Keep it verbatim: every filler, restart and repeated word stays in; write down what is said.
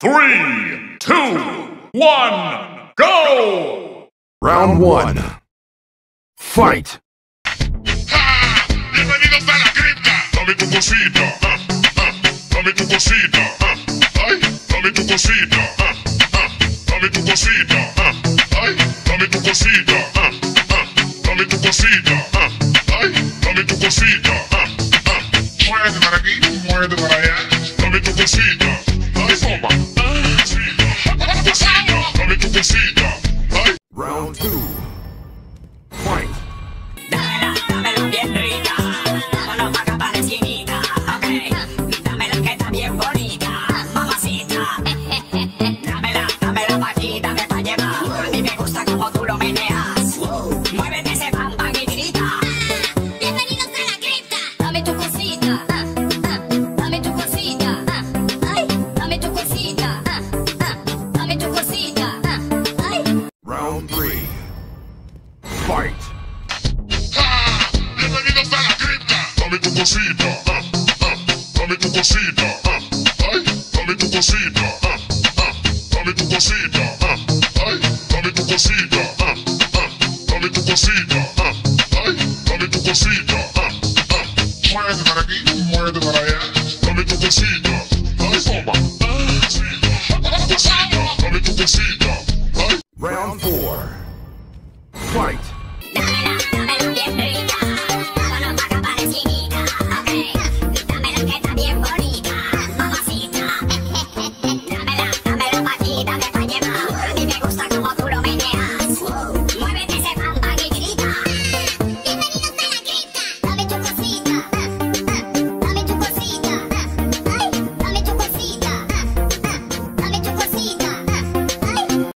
three, two, one, go! Round one. Fight! ¡Ja! ¡Bienvenidos a la cripta! Dame tu cosita, ah, ah, dame tu cosita, ah, ay, dame tu cosita, ah, ah, dame tu cosita, ah, ay, dame tu cosita, ah, ah, dame tu cosita, ah, ay, dame tu cosita, ah, ah, muévete para aquí, muévete para allá, dame tu cosita, ay, toma, ah, cosita, dame tu cosita, ay. Round two. Fight! Dámela, dámela bien rica. Vámonos pa' acá pa' la esquinita, ok. Dámela que está bien bonita, mamacita. Dámela, dámela pa' aquí, dame pa' llevar. A mí me gusta como tú lo meneas. Muévete ese bam bam y grita. Bienvenidos a la cripta. Dame tu cosita, ah, ah, dame tu cosita, ah, ay, dame tu cosita, ah, ah, dame tu cosita, ah, ay. Round three. Fight! ¡Ja! ¡Bienvenidos a la cripta! Dame tu cosita, ah, ah, dame tu cosita, ah, ay, dame tu cosita, ah, ah, dame tu cosita, ah, ay, dame tu cosita, ah, ah, dame tu cosita, ah, ay, dame tu cosita, ah, ah, muévete para aquí, muévete para allá, dame tu cosita, ay, toma, ah, cosita, cosita, dame tu cosita.